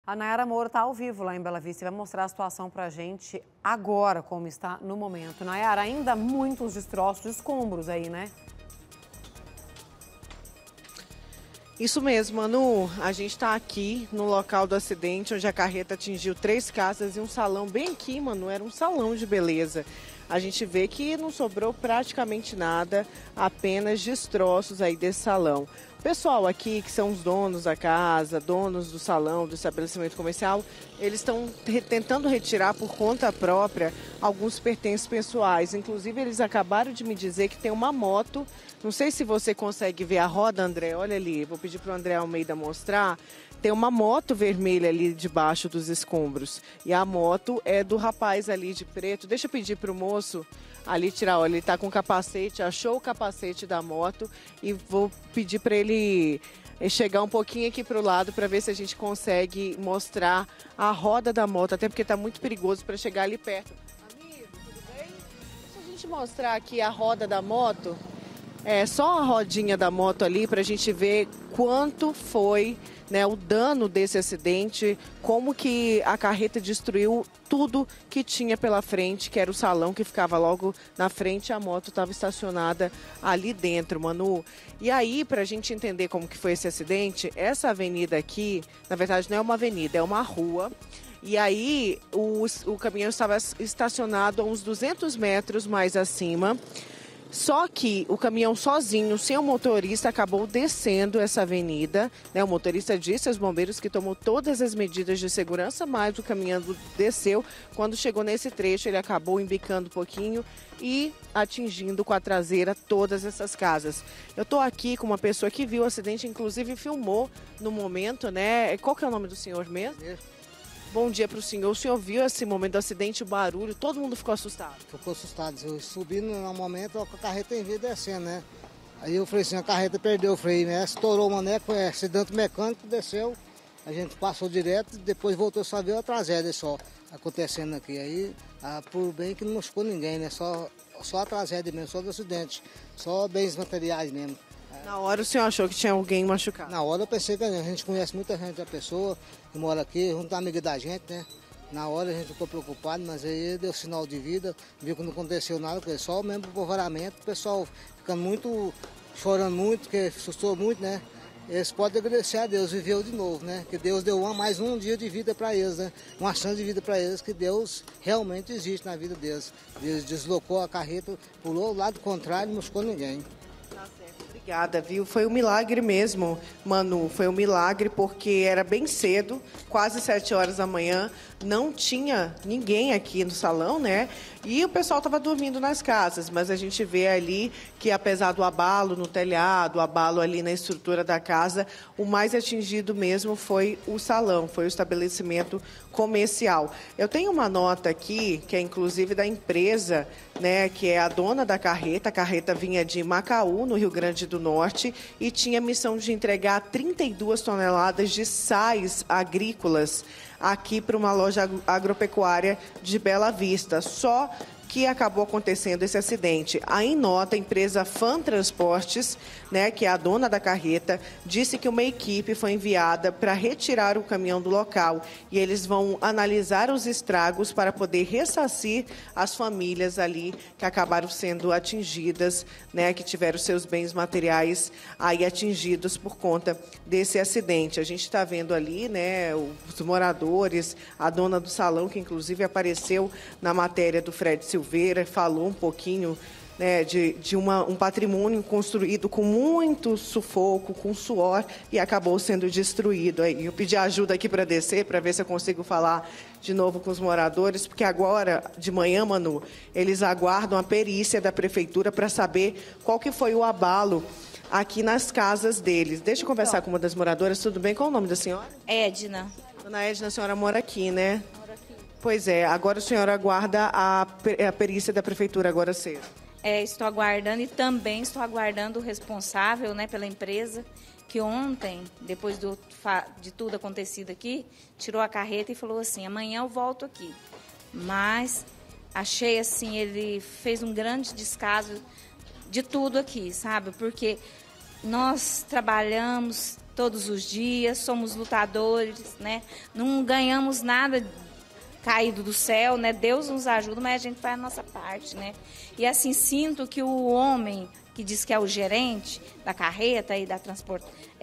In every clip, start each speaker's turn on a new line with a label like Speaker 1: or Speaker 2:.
Speaker 1: A Nayara Moura está ao vivo lá em Bela Vista e vai mostrar a situação para a gente agora, como está no momento. Nayara, ainda muitos destroços, escombros aí, né?
Speaker 2: Isso mesmo, Manu. A gente está aqui no local do acidente, onde a carreta atingiu 3 casas e um salão bem aqui, Manu. Era um salão de beleza. A gente vê que não sobrou praticamente nada, apenas destroços aí desse salão. O pessoal aqui, que são os donos da casa, donos do salão, do estabelecimento comercial, eles estão tentando retirar por conta própria alguns pertences pessoais. Inclusive, eles acabaram de me dizer que tem uma moto. Não sei se você consegue ver a roda, André. Olha ali, vou pedir para o André Almeida mostrar. Tem uma moto vermelha ali debaixo dos escombros. E a moto é do rapaz ali de preto. Deixa eu pedir para o moço ali tirar. Olha, ele está com o capacete, achou o capacete da moto. E vou pedir para ele chegar um pouquinho aqui para o lado para ver se a gente consegue mostrar a roda da moto. Até porque está muito perigoso para chegar ali perto. Amigo, tudo bem? Deixa a gente mostrar aqui a roda da moto. É só a rodinha da moto ali para a gente ver quanto foi, né, o dano desse acidente, como que a carreta destruiu tudo que tinha pela frente, que era o salão que ficava logo na frente, a moto estava estacionada ali dentro, Manu. E aí, para a gente entender como que foi esse acidente, essa avenida aqui, na verdade não é uma avenida, é uma rua. E aí o caminhão estava estacionado a uns 200 metros mais acima. Só que o caminhão sozinho, sem o motorista, acabou descendo essa avenida, né? O motorista disse aos bombeiros que tomou todas as medidas de segurança, mas o caminhão desceu. Quando chegou nesse trecho, ele acabou embicando um pouquinho e atingindo com a traseira todas essas casas. Eu estou aqui com uma pessoa que viu o acidente, inclusive filmou no momento, né? Qual que é o nome do senhor mesmo? Bom dia para o senhor. O senhor viu esse momento do acidente, o barulho, todo mundo ficou assustado?
Speaker 3: Ficou assustado. Eu subi no momento, a carreta em via descendo, né? Aí eu falei assim, a carreta perdeu o freio, né? Estourou o maneco, acidente mecânico, desceu. A gente passou direto, depois voltou só ver a tragédia só acontecendo aqui. Aí, por bem que não machucou ninguém, né? Só a tragédia mesmo, só do acidente. Só bens materiais mesmo.
Speaker 2: Na hora o senhor achou que tinha alguém machucado?
Speaker 3: Na hora eu pensei que a gente conhece muita gente, a pessoa que mora aqui, junto à amiga da gente, né? Na hora a gente ficou preocupado, mas aí deu sinal de vida, viu que não aconteceu nada, só mesmo o povoamento, o pessoal ficando muito, chorando muito, porque assustou muito, né? Eles podem agradecer a Deus, viveu de novo, né? Que Deus deu mais um dia de vida para eles, né? Uma chance de vida para eles, que Deus realmente existe na vida deles. Deus deslocou a carreta, pulou o lado contrário, não machucou ninguém.
Speaker 2: Obrigada, viu? Foi um milagre mesmo, Manu. Foi um milagre porque era bem cedo, quase 7 horas da manhã. Não tinha ninguém aqui no salão, né? E o pessoal estava dormindo nas casas, mas a gente vê ali que, apesar do abalo no telhado, o abalo ali na estrutura da casa, o mais atingido mesmo foi o salão, foi o estabelecimento comercial. Eu tenho uma nota aqui, que é inclusive da empresa, né, que é a dona da carreta. A carreta vinha de Macaú, no Rio Grande do Norte, e tinha a missão de entregar 32 toneladas de sais agrícolas aqui para uma loja agropecuária de Bela Vista. Só que acabou acontecendo esse acidente. Aí, em nota, a empresa Fan Transportes, né, que é a dona da carreta, disse que uma equipe foi enviada para retirar o caminhão do local e eles vão analisar os estragos para poder ressarcir as famílias ali que acabaram sendo atingidas, né, que tiveram seus bens materiais aí atingidos por conta desse acidente. A gente está vendo ali, né, os moradores, a dona do salão, que inclusive apareceu na matéria do Fred Silveira, falou um pouquinho, né, de um patrimônio construído com muito sufoco, com suor, e acabou sendo destruído. Eu pedi ajuda aqui para descer, para ver se eu consigo falar de novo com os moradores, porque agora, de manhã, Manu, eles aguardam a perícia da prefeitura para saber qual que foi o abalo aqui nas casas deles. Deixa eu conversar com uma das moradoras. Tudo bem? Qual o nome da senhora?
Speaker 4: Edna.
Speaker 2: Dona Edna, a senhora mora aqui, né? Moro aqui. Pois é, agora a senhora aguarda a perícia da prefeitura agora cedo.
Speaker 4: Estou aguardando e também estou aguardando o responsável, né, pela empresa, que ontem, depois de tudo acontecido aqui, tirou a carreta e falou assim, amanhã eu volto aqui. Mas achei assim, ele fez um grande descaso de tudo aqui, sabe? Porque nós trabalhamos todos os dias, somos lutadores, né? Não ganhamos nada caído do céu, né? Deus nos ajuda, mas a gente faz a nossa parte, né? E assim, sinto que o homem que diz que é o gerente da carreta e da transporte,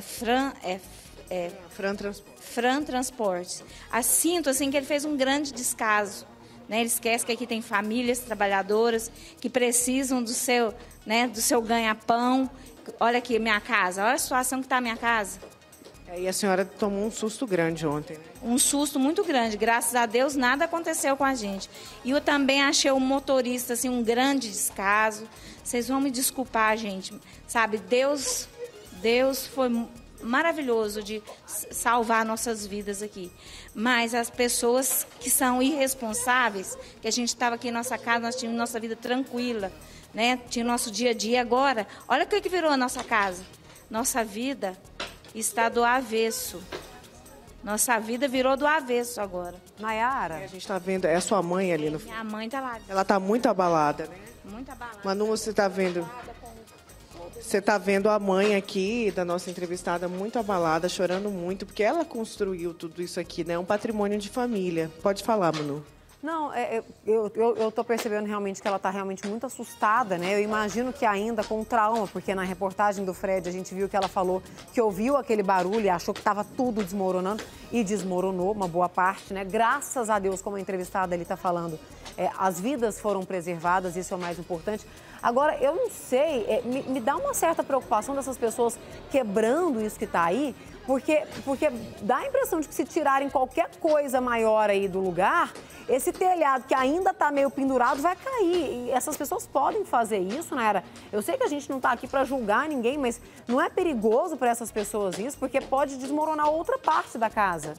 Speaker 4: Fran Transportes. Sinto assim que ele fez um grande descaso, né? Ele esquece que aqui tem famílias trabalhadoras que precisam do seu, né, do seu ganha-pão. Olha aqui minha casa, olha a situação que está a minha casa.
Speaker 2: E a senhora tomou um susto grande ontem, né?
Speaker 4: Um susto muito grande. Graças a Deus, nada aconteceu com a gente. E eu também achei o motorista assim, um grande descaso. Vocês vão me desculpar, gente. Sabe, Deus foi maravilhoso de salvar nossas vidas aqui. Mas as pessoas que são irresponsáveis, que a gente estava aqui em nossa casa, nós tínhamos nossa vida tranquila, né? Tinha nosso dia a dia. Agora, olha o que virou a nossa casa. Nossa vida está do avesso. Nossa vida virou do avesso agora.
Speaker 1: Nayara?
Speaker 2: A gente está vendo, é a sua mãe ali no fundo.
Speaker 4: Minha mãe está lá.
Speaker 2: Ela está muito abalada, né?
Speaker 4: Muito abalada.
Speaker 2: Manu, você está vendo? Você está vendo a mãe aqui da nossa entrevistada muito abalada, chorando muito, porque ela construiu tudo isso aqui, né? Um patrimônio de família. Pode falar, Manu.
Speaker 1: Não, eu estou percebendo realmente que ela está realmente muito assustada, né? Eu imagino que ainda com trauma, porque na reportagem do Fred a gente viu que ela falou que ouviu aquele barulho e achou que estava tudo desmoronando e desmoronou uma boa parte, né? Graças a Deus, como a entrevistada ali está falando, as vidas foram preservadas, isso é o mais importante. Agora, eu não sei, me dá uma certa preocupação dessas pessoas quebrando isso que está aí, porque dá a impressão de que se tirarem qualquer coisa maior aí do lugar, esse telhado que ainda está meio pendurado vai cair. E essas pessoas podem fazer isso, Nayara. Eu sei que a gente não está aqui para julgar ninguém, mas não é perigoso para essas pessoas isso, porque pode desmoronar outra parte da casa.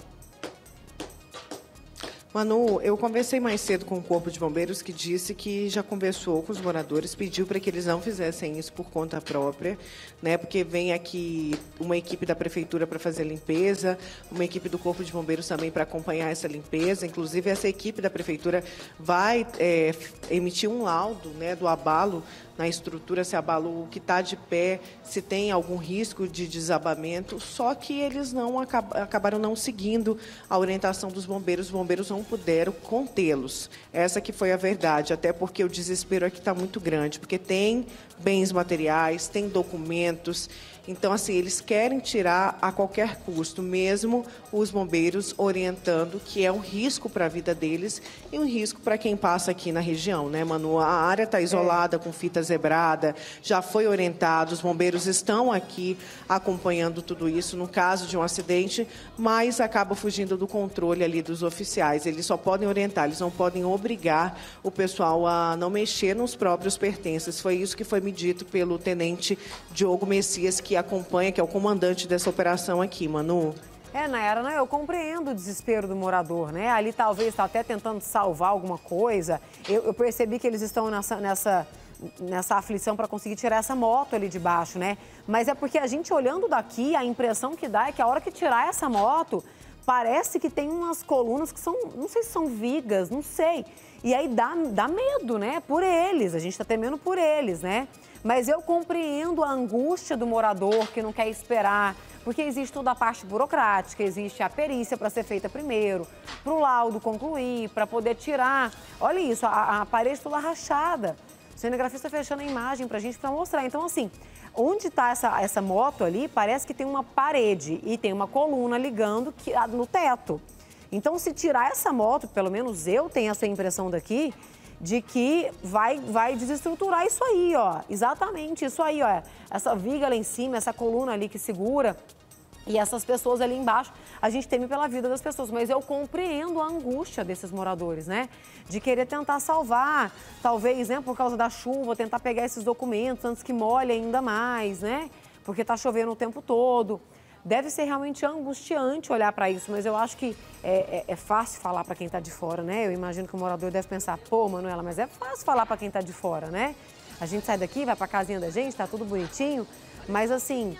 Speaker 2: Manu, eu conversei mais cedo com o Corpo de Bombeiros, que disse que já conversou com os moradores, pediu para que eles não fizessem isso por conta própria, né? Porque vem aqui uma equipe da Prefeitura para fazer a limpeza, uma equipe do Corpo de Bombeiros também para acompanhar essa limpeza. Inclusive, essa equipe da Prefeitura vai emitir um laudo, né, do abalo na estrutura, se abalou o que está de pé, se tem algum risco de desabamento, só que eles não acabaram não seguindo a orientação dos bombeiros, os bombeiros não puderam contê-los. Essa que foi a verdade, até porque o desespero aqui está muito grande, porque tem bens materiais, tem documentos, então, assim, eles querem tirar a qualquer custo, mesmo os bombeiros orientando que é um risco para a vida deles e um risco para quem passa aqui na região, né, Manu? A área está isolada, com fita zebrada, já foi orientado, os bombeiros estão aqui acompanhando tudo isso no caso de um acidente, mas acaba fugindo do controle ali dos oficiais. Eles só podem orientar, eles não podem obrigar o pessoal a não mexer nos próprios pertences. Foi isso que foi me dito pelo tenente Diogo Messias, que acompanha, que é o comandante dessa operação aqui, Manu.
Speaker 1: Nayara, eu compreendo o desespero do morador, né? Ali talvez está até tentando salvar alguma coisa. Eu percebi que eles estão nessa aflição para conseguir tirar essa moto ali de baixo, né? Mas é porque a gente olhando daqui, a impressão que dá é que a hora que tirar essa moto, parece que tem umas colunas que são, não sei se são vigas, não sei. E aí dá medo, né? Por eles, a gente está temendo por eles, né? Mas eu compreendo a angústia do morador que não quer esperar, porque existe toda a parte burocrática, existe a perícia para ser feita primeiro, para o laudo concluir, para poder tirar. Olha isso, a parede toda rachada. O cinegrafista fechando a imagem para a gente para mostrar. Então, assim, onde está essa moto ali, parece que tem uma parede e tem uma coluna ligando no teto. Então, se tirar essa moto, pelo menos eu tenho essa impressão daqui, de que vai desestruturar isso aí, ó. Exatamente, isso aí, ó. Essa viga lá em cima, essa coluna ali que segura e essas pessoas ali embaixo. A gente teme pela vida das pessoas, mas eu compreendo a angústia desses moradores, né? De querer tentar salvar, talvez, né, por causa da chuva, tentar pegar esses documentos antes que molhe ainda mais, né? Porque tá chovendo o tempo todo. Deve ser realmente angustiante olhar para isso, mas eu acho que é fácil falar para quem está de fora, né? Eu imagino que o morador deve pensar, pô, Manuela, mas é fácil falar para quem está de fora, né? A gente sai daqui, vai para a casinha da gente, tá tudo bonitinho, mas assim,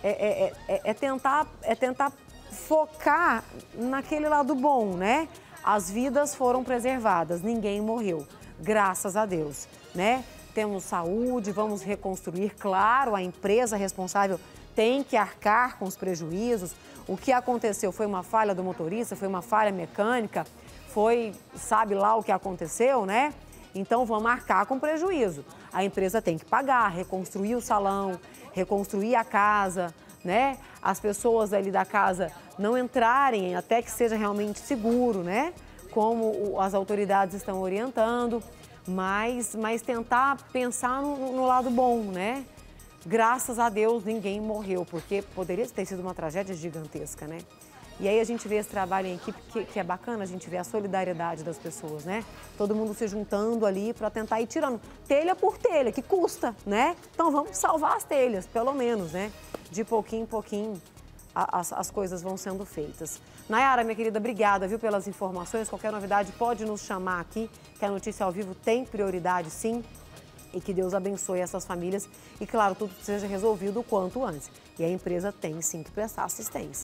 Speaker 1: tentar focar naquele lado bom, né? As vidas foram preservadas, ninguém morreu, graças a Deus, né? Temos saúde, vamos reconstruir, claro, a empresa responsável tem que arcar com os prejuízos. O que aconteceu foi uma falha do motorista, foi uma falha mecânica, sabe lá o que aconteceu, né? Então vamos arcar com prejuízo. A empresa tem que pagar, reconstruir o salão, reconstruir a casa, né? As pessoas ali da casa não entrarem até que seja realmente seguro, né? Como as autoridades estão orientando, mas tentar pensar no lado bom, né? Graças a Deus ninguém morreu, porque poderia ter sido uma tragédia gigantesca, né? E aí a gente vê esse trabalho em equipe que é bacana, a gente vê a solidariedade das pessoas, né? Todo mundo se juntando ali para tentar ir tirando telha por telha, que custa, né? Então vamos salvar as telhas, pelo menos, né? De pouquinho em pouquinho as coisas vão sendo feitas. Nayara, minha querida, obrigada, viu, pelas informações. Qualquer novidade pode nos chamar aqui, que a Notícia ao Vivo tem prioridade, sim. E que Deus abençoe essas famílias e, claro, tudo seja resolvido o quanto antes. E a empresa tem, sim, que prestar assistência.